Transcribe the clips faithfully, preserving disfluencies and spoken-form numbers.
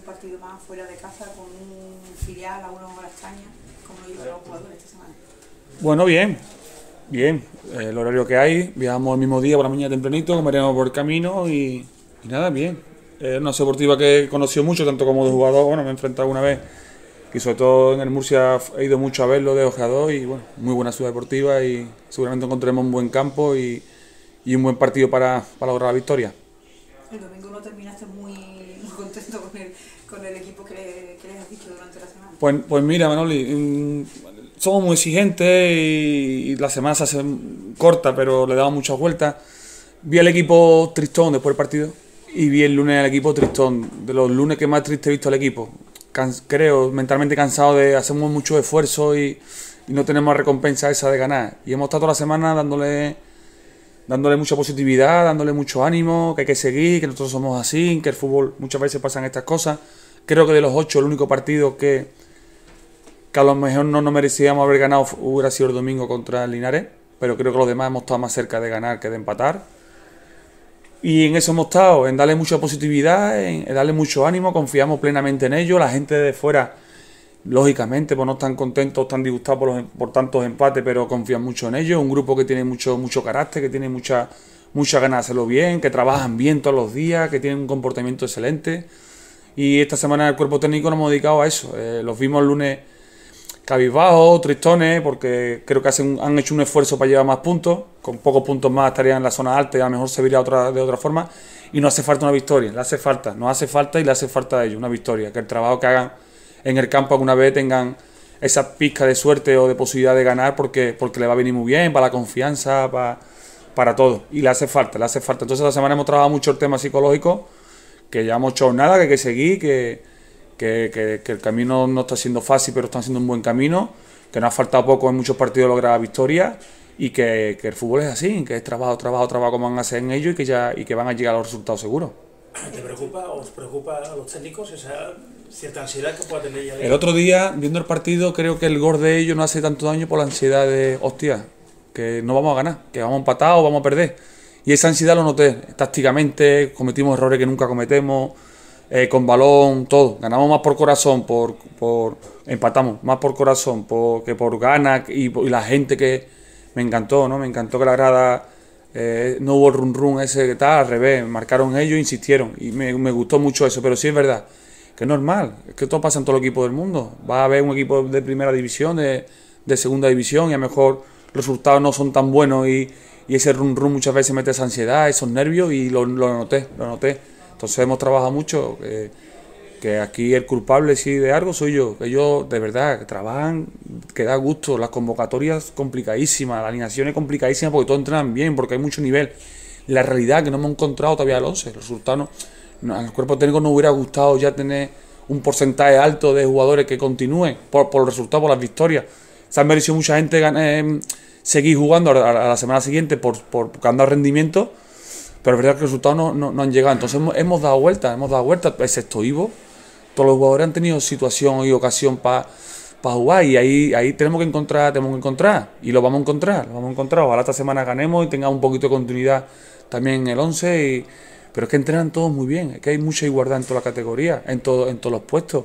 partido más fuera de casa con un filial a unos Castaña. ¿Cómo lo llevan los jugadores esta semana? Bueno, bien, bien. El horario que hay, viajamos el mismo día por la mañana tempranito, comeremos por el camino y, y nada, bien. Es una deportiva que he conocido mucho, tanto como de jugador, bueno, me he enfrentado una vez y sobre todo en el Murcia he ido mucho a verlo de ojeador y bueno, muy buena ciudad deportiva y seguramente encontraremos un buen campo y, y un buen partido para, para lograr la victoria. El domingo no terminaste muy, muy contento con el, con el equipo que, le, que les has dicho durante la semana. Pues, pues mira, Manoli, mmm, somos muy exigentes y, y la semana se hace corta, pero le damos muchas vueltas. Vi al equipo tristón después del partido y vi el lunes al equipo tristón, de los lunes que más triste he visto al equipo. Can, creo, mentalmente cansado de hacemos mucho esfuerzo y, y no tenemos recompensa esa de ganar. Y hemos estado toda la semana dándole, dándole mucha positividad, dándole mucho ánimo, que hay que seguir, que nosotros somos así, que el fútbol muchas veces pasan estas cosas. Creo que de los ocho el único partido que, que a lo mejor no nos merecíamos haber ganado hubiera sido el domingo contra el Linares, pero creo que los demás hemos estado más cerca de ganar que de empatar. Y en eso hemos estado, en darle mucha positividad, en darle mucho ánimo, confiamos plenamente en ellos. La gente de fuera, lógicamente, pues no están contentos, están disgustados por, los, por tantos empates, pero confían mucho en ellos. Un grupo que tiene mucho, mucho carácter, que tiene mucha, mucha ganas de hacerlo bien, que trabajan bien todos los días, que tienen un comportamiento excelente. Y esta semana el cuerpo técnico nos hemos dedicado a eso. Eh, los vimos el lunes cabizbajos, tristones, porque creo que hacen, han hecho un esfuerzo para llevar más puntos. Con pocos puntos más estarían en la zona alta y a lo mejor se vería otra, de otra forma. Y nos hace falta una victoria, le hace falta, nos hace falta y le hace falta a ellos una victoria. Que el trabajo que hagan en el campo alguna vez tengan esa pizca de suerte o de posibilidad de ganar porque, porque le va a venir muy bien, para la confianza, para, para todo. Y le hace falta, le hace falta. Entonces, esta semana hemos trabajado mucho el tema psicológico, que ya hemos hecho nada, que hay que seguir, que, que, que, que el camino no está siendo fácil, pero está siendo un buen camino, que nos ha faltado poco en muchos partidos lograr la victoria y que, que el fútbol es así, que es trabajo, trabajo, trabajo como van a hacer en ellos y que, ya, y que van a llegar a los resultados seguros. ¿Te preocupa o os preocupa a los técnicos esa cierta ansiedad que pueda tener ya? El otro día, viendo el partido, creo que el gol de ellos no hace tanto daño por la ansiedad de, hostia, que no vamos a ganar, que vamos a empatar o vamos a perder. Y esa ansiedad lo noté, tácticamente, cometimos errores que nunca cometemos, eh, con balón, todo. Ganamos más por corazón, por, por empatamos más por corazón por, que por ganas y, y la gente que me encantó, ¿no? Me encantó que la grada eh, no hubo run run ese que tal, al revés, marcaron ellos, insistieron y me, me gustó mucho eso, pero sí es verdad que es normal, es que todo pasa en todos los equipos del mundo. Va a haber un equipo de primera división, de, de segunda división y a lo mejor los resultados no son tan buenos y Y ese run run muchas veces mete esa ansiedad, esos nervios y lo, lo noté, lo noté. Entonces hemos trabajado mucho, que, que aquí el culpable sí de algo soy yo. Que ellos de verdad que trabajan, que da gusto, las convocatorias complicadísimas, las alineaciones complicadísimas porque todos entrenan bien, porque hay mucho nivel. La realidad que no hemos encontrado todavía el once, los resultados no, al cuerpo técnico nos hubiera gustado ya tener un porcentaje alto de jugadores que continúen por, por los resultados, por las victorias. Se han merecido mucha gente ganar, seguir jugando a la semana siguiente por, por, por han dado rendimiento, pero es verdad que los resultados no, no, no han llegado. Entonces hemos, hemos dado vueltas, hemos dado vueltas, excepto Ivo. Todos los jugadores han tenido situación y ocasión para pa jugar y ahí, ahí tenemos que encontrar, tenemos que encontrar y lo vamos a encontrar, lo vamos a encontrar. Ojalá esta semana ganemos y tengamos un poquito de continuidad también en el once, y, pero es que entrenan todos muy bien, es que hay mucha igualdad en toda la categoría, en, todo, en todos los puestos.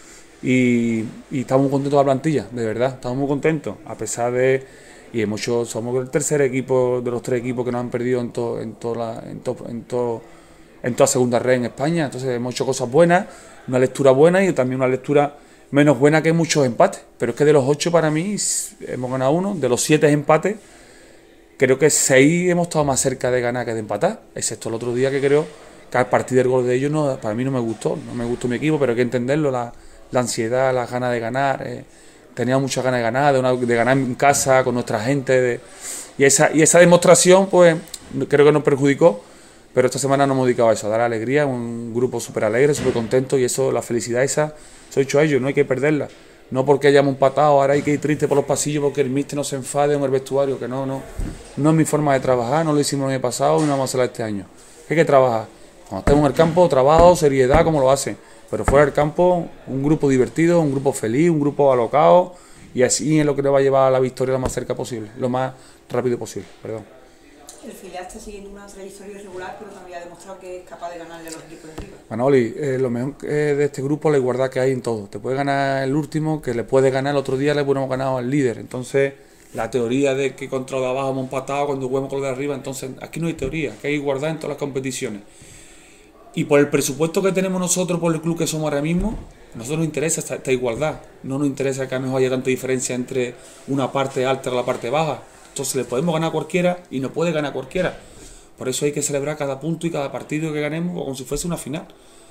Y, y estamos muy contentos de la plantilla, de verdad, estamos muy contentos, a pesar de... Y hemos hecho, somos el tercer equipo de los tres equipos que nos han perdido en todo, en toda la, en todo, en todo, en toda segunda red en España. Entonces hemos hecho cosas buenas, una lectura buena y también una lectura menos buena que muchos empates. Pero es que de los ocho para mí hemos ganado uno, de los siete empates, creo que seis hemos estado más cerca de ganar que de empatar, excepto el otro día que creo que al partir del gol de ellos no, para mí no me gustó, no me gustó mi equipo, pero hay que entenderlo, la, la ansiedad, las ganas de ganar. Eh, Tenía muchas ganas de ganar, de, una, de ganar en casa, con nuestra gente. De, y, esa, y esa demostración, pues, creo que nos perjudicó. Pero esta semana nos hemos dedicado a eso, a dar alegría, un grupo súper alegre, súper contento. Y eso, la felicidad esa, se lo he dicho a ellos, no hay que perderla. No porque hayamos empatado, ahora hay que ir triste por los pasillos porque el míster no se enfade en el vestuario. Que no, no. No es mi forma de trabajar, no lo hicimos el año pasado y no vamos a hacerlo este año. Hay que trabajar. Cuando estemos en el campo, trabajo, seriedad, como lo hacen. Pero fuera del campo, un grupo divertido, un grupo feliz, un grupo alocado, y así es lo que le va a llevar a la victoria lo más cerca posible, lo más rápido posible, perdón. El filial está siguiendo una trayectoria irregular, pero también ha demostrado que es capaz de ganarle a los equipos de arriba. Manoli, eh, lo mejor eh, de este grupo es la igualdad que hay en todo. Te puede ganar el último, que le puede ganar el otro día, le hubiéramos ganado al líder. Entonces, la teoría de que contra los de abajo hemos empatado cuando jugamos con los de arriba, entonces aquí no hay teoría, que hay igualdad en todas las competiciones. Y por el presupuesto que tenemos nosotros, por el club que somos ahora mismo, a nosotros nos interesa esta, esta igualdad. No nos interesa que a lo mejor haya tanta diferencia entre una parte alta y la parte baja. Entonces le podemos ganar a cualquiera y no puede ganar a cualquiera. Por eso hay que celebrar cada punto y cada partido que ganemos como si fuese una final.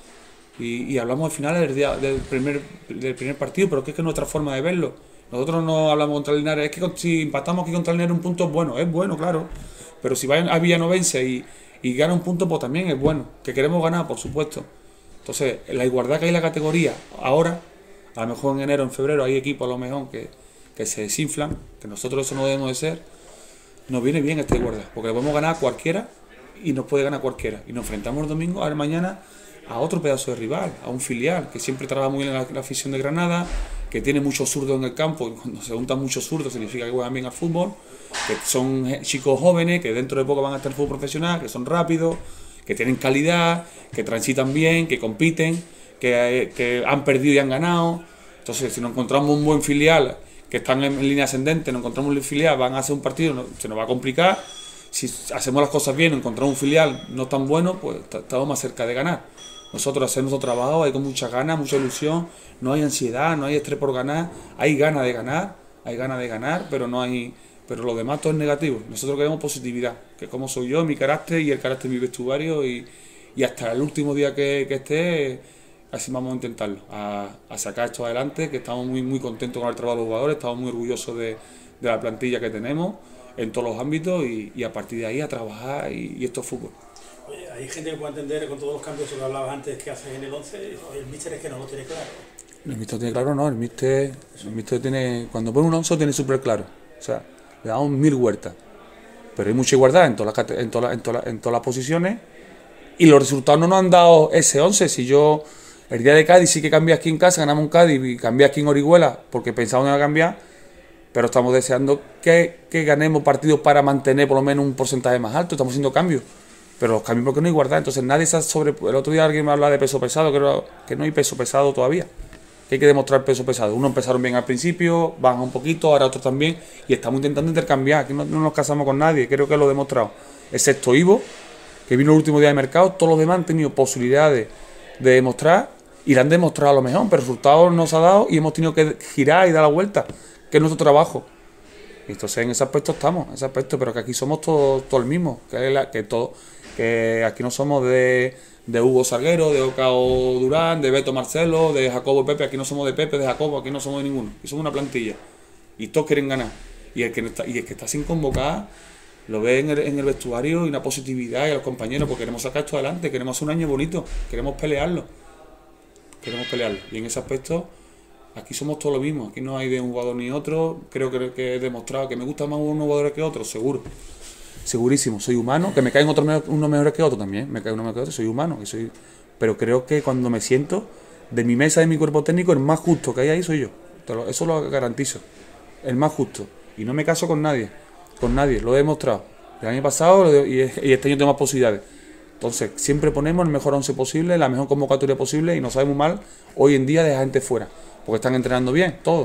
Y, y hablamos de finales del, día, del, primer, del primer partido, pero que es que es nuestra forma de verlo. Nosotros no hablamos contra el Linares, es que si empatamos aquí contra el Linares un punto es bueno, es bueno, claro. Pero si va a Villanovense y, y gana un punto, pues también es bueno. Que queremos ganar, por supuesto. Entonces, la igualdad que hay en la categoría ahora, a lo mejor en enero, en febrero, hay equipos a lo mejor que, que se desinflan, que nosotros eso no debemos de ser. Nos viene bien esta igualdad, porque le podemos ganar a cualquiera y nos puede ganar cualquiera. Y nos enfrentamos el domingo, a ver mañana, a otro pedazo de rival, a un filial, que siempre trabaja muy bien en la, la afición de Granada, que tiene muchos zurdos en el campo, y cuando se juntan muchos zurdos significa que juegan bien al fútbol, que son chicos jóvenes, que dentro de poco van a estar en fútbol profesional, que son rápidos, que tienen calidad, que transitan bien, que compiten, que, que han perdido y han ganado. Entonces, si nos encontramos un buen filial, que están en, en línea ascendente, nos encontramos un filial, van a hacer un partido, no, se nos va a complicar. Si hacemos las cosas bien, encontramos un filial no tan bueno, pues estamos más cerca de ganar. Nosotros hacemos nuestro trabajo, hay con mucha ganas, mucha ilusión, no hay ansiedad, no hay estrés por ganar, hay ganas de ganar, hay ganas de ganar, pero no hay, pero lo demás todo es negativo. Nosotros queremos positividad, que como soy yo, mi carácter y el carácter de mi vestuario, y, y hasta el último día que, que esté, así vamos a intentarlo, a, a sacar esto adelante, que estamos muy, muy contentos con el trabajo de los jugadores, estamos muy orgullosos de, de la plantilla que tenemos en todos los ámbitos, y, y a partir de ahí a trabajar, y, y esto es fútbol. Oye, hay gente que puede entender con todos los cambios que hablabas antes que haces en el once, oye, el míster es que no lo tiene claro. El míster tiene claro, no, el míster, el míster tiene, cuando pone un once tiene súper claro, o sea, le damos mil huertas, pero hay mucha igualdad en todas las, en todas, en todas, en todas las posiciones, y los resultados no nos han dado ese once. Si yo, el día de Cádiz sí que cambié aquí en casa, ganamos un Cádiz y cambié aquí en Orihuela, porque pensábamos que iba a cambiar, pero estamos deseando que, que ganemos partidos para mantener por lo menos un porcentaje más alto, estamos haciendo cambios. Pero los cambios porque no hay igualdad, entonces nadie está sobre... El otro día alguien me hablaba de peso pesado, creo que no hay peso pesado todavía, que hay que demostrar peso pesado. Unos empezaron bien al principio, bajan un poquito, ahora otros también, y estamos intentando intercambiar, aquí no, no nos casamos con nadie, creo que lo he demostrado. Excepto Ivo, que vino el último día de mercado, todos los demás han tenido posibilidades de demostrar, y la han demostrado a lo mejor, pero resultados nos ha dado y hemos tenido que girar y dar la vuelta, que es nuestro trabajo. Y entonces en ese aspecto estamos, en ese aspecto, pero que aquí somos todos todo el mismo, que, es la, que todo... que aquí no somos de, de Hugo Salguero, de Ocao Durán, de Beto Marcelo, de Jacobo Pepe, aquí no somos de Pepe, de Jacobo, aquí no somos de ninguno, aquí somos una plantilla, y todos quieren ganar, y el que está, y el que está sin convocar, lo ve en el, en el vestuario, y una positividad, y a los compañeros, porque queremos sacar esto adelante, queremos hacer un año bonito, queremos pelearlo, queremos pelearlo, y en ese aspecto, aquí somos todos lo mismo, aquí no hay de un jugador ni otro, creo que, que he demostrado que me gusta más unos jugadores que otros, seguro. Segurísimo, soy humano, que me caen otros me unos mejores que otros también, me caen unos mejores que otros, soy humano, y soy, pero creo que cuando me siento, de mi mesa, de mi cuerpo técnico, el más justo que hay ahí soy yo, lo, eso lo garantizo, el más justo, y no me caso con nadie, con nadie, lo he demostrado, el año pasado y este año tengo más posibilidades, entonces siempre ponemos el mejor once posible, la mejor convocatoria posible, y no sabemos mal hoy en día dejar gente fuera, porque están entrenando bien, todos,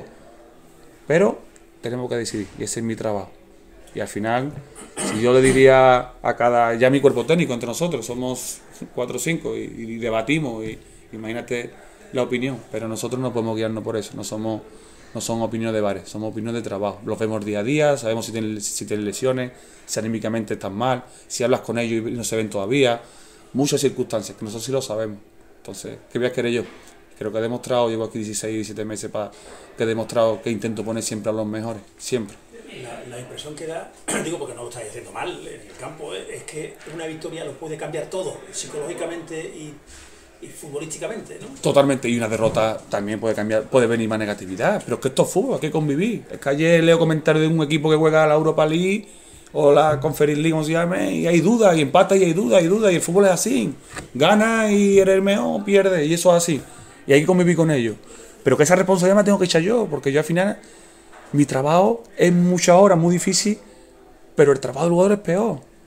pero tenemos que decidir, y ese es mi trabajo. Y al final, si yo le diría a cada, ya mi cuerpo técnico entre nosotros, somos cuatro o cinco y, y debatimos, y imagínate la opinión, pero nosotros no podemos guiarnos por eso, no somos no son opiniones de bares, somos opiniones de trabajo, los vemos día a día, sabemos si tienen, si tienen lesiones, si anímicamente están mal, si hablas con ellos y no se ven todavía, muchas circunstancias, que nosotros sí lo sabemos. Entonces, ¿qué voy a querer yo? Creo que he demostrado, llevo aquí dieciséis, diecisiete meses para que he demostrado que intento poner siempre a los mejores, siempre. La, la impresión que da, digo porque no lo estáis haciendo mal en el campo, es que una victoria lo puede cambiar todo, psicológicamente y, y futbolísticamente, ¿no? Totalmente, y una derrota también puede cambiar, puede venir más negatividad, pero es que esto es fútbol, hay que convivir. Es que ayer leo comentarios de un equipo que juega a la Europa League o la Conference League, como se llame, y hay dudas, y empata y hay dudas, y dudas, y el fútbol es así, gana y eres el mejor, pierde, y eso es así, y hay que convivir con ellos. Pero que esa responsabilidad me tengo que echar yo, porque yo al final... Mi trabajo es muchas horas, muy difícil, pero el trabajo del jugador es peor.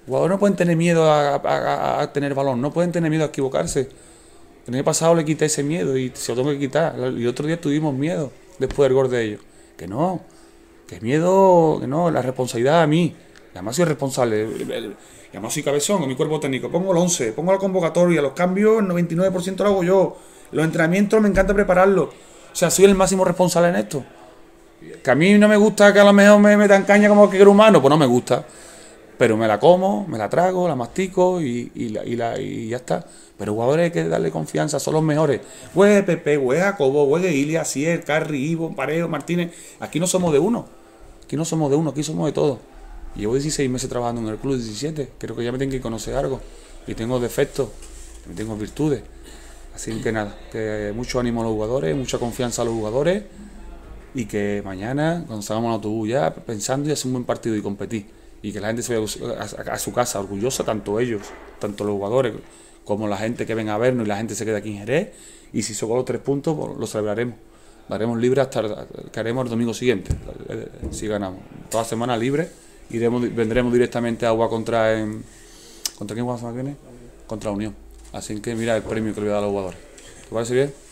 jugadores no pueden tener miedo a, a, a, a tener balón, no pueden tener miedo a equivocarse. El año pasado le quité ese miedo y se lo tengo que quitar. Y otro día tuvimos miedo después del gol de ellos. Que no, que miedo, que no, la responsabilidad a mí. Y además soy responsable. Y además soy cabezón, con mi cuerpo técnico. Pongo el once, pongo la convocatoria, los cambios, el noventa y nueve por ciento lo hago yo. Los entrenamientos me encanta prepararlos. O sea, soy el máximo responsable en esto. Que a mí no me gusta que a lo mejor me metan caña como cualquier humano, pues no me gusta. Pero me la como, me la trago, la mastico y, y, la, y, la, y ya está. Pero jugadores hay que darle confianza, son los mejores. Juegue Pepe, juegue Jacobo, juegue Ilia, Sier, Carri, Ivo, Parejo, Martínez. Aquí no somos de uno. Aquí no somos de uno, aquí somos de todos. Llevo dieciséis meses trabajando en el club, diecisiete. Creo que ya me tengo que conocer algo. Y tengo defectos, y tengo virtudes. Así que nada, que mucho ánimo a los jugadores, mucha confianza a los jugadores. Y que mañana, cuando salgamos al autobús ya, pensando y hacer un buen partido y competir. Y que la gente se vaya a, a, a su casa orgullosa, tanto ellos, tanto los jugadores, como la gente que venga a vernos y la gente se queda aquí en Jerez. Y si sacamos los tres puntos, pues lo celebraremos. Daremos libre hasta que haremos el domingo siguiente, si ganamos. Toda semana libre, iremos, vendremos directamente a Agua contra... En, ¿Contra quién juega la semana que viene? Contra Unión. Así que mira el premio que le voy a dar a los jugadores. ¿Te parece bien?